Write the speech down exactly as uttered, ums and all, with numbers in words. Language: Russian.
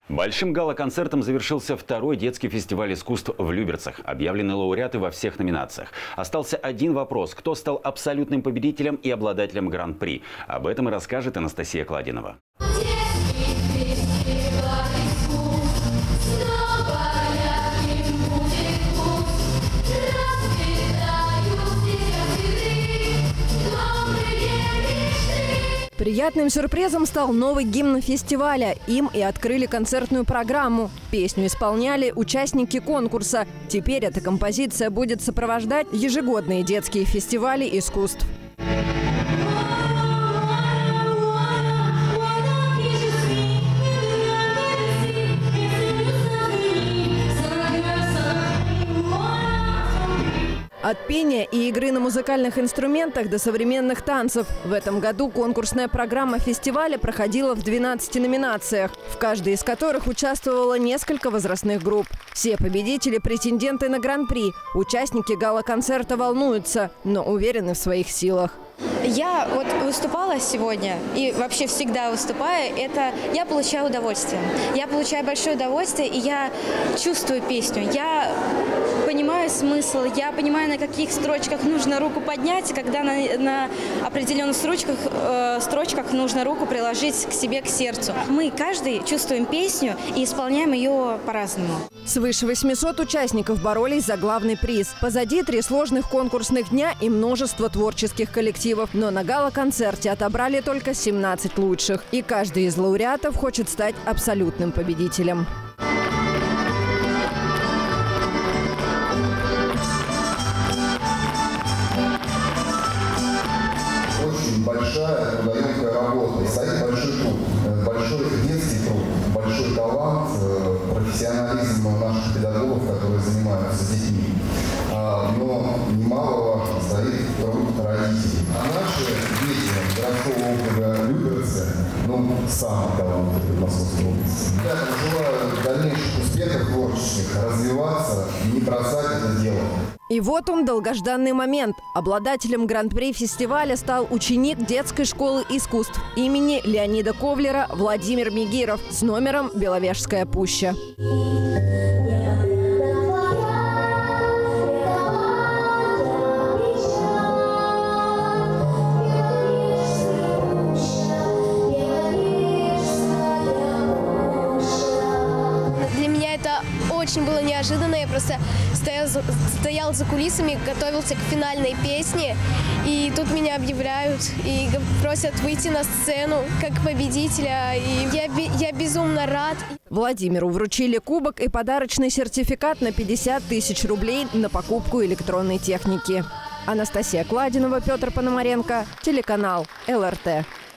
Большим гала-концертом завершился второй детский фестиваль искусств в Люберцах. Объявлены лауреаты во всех номинациях. Остался один вопрос – кто стал абсолютным победителем и обладателем гран-при? Об этом и расскажет Анастасия Кладинова. Приятным сюрпризом стал новый гимн фестиваля. Им и открыли концертную программу. Песню исполняли участники конкурса. Теперь эта композиция будет сопровождать ежегодные детские фестивали искусств. От пения и игры на музыкальных инструментах до современных танцев. В этом году конкурсная программа фестиваля проходила в двенадцати номинациях, в каждой из которых участвовало несколько возрастных групп. Все победители – претенденты на гран-при. Участники гала-концерта волнуются, но уверены в своих силах. Я вот выступала сегодня и вообще всегда выступаю, это я получаю удовольствие. Я получаю большое удовольствие, и я чувствую песню. Я понимаю смысл, я понимаю, на каких строчках нужно руку поднять, когда на, на определенных строчках, э, строчках нужно руку приложить к себе, к сердцу. Мы каждый чувствуем песню и исполняем ее по-разному. Свыше восьмисот участников боролись за главный приз. Позади три сложных конкурсных дня и множество творческих коллективов. Но на гала-концерте отобрали только семнадцать лучших. И каждый из лауреатов хочет стать абсолютным победителем. Очень большая трудоемкая работа. И стоит большой труд, большой детский труд, большой талант, профессионализм наших педагогов, которые занимаются с детьми. Но немалого стоит труд родителей. А наши дети городского округа Люберцы, ну, самые талантливые в Московской области. Я желаю дальнейших успехов творческих, развиваться, не бросать это дело. И вот он, долгожданный момент. Обладателем гран-при фестиваля стал ученик детской школы искусств имени Леонида Ковлера Владимир Мигиров с номером «Беловежская пуща». Очень было неожиданно. Я просто стоял, стоял за кулисами, готовился к финальной песне. И тут меня объявляют и просят выйти на сцену как победителя. И я, я безумно рад. Владимиру вручили кубок и подарочный сертификат на пятьдесят тысяч рублей на покупку электронной техники. Анастасия Кладинова, Петр Пономаренко, телеканал эл эр тэ.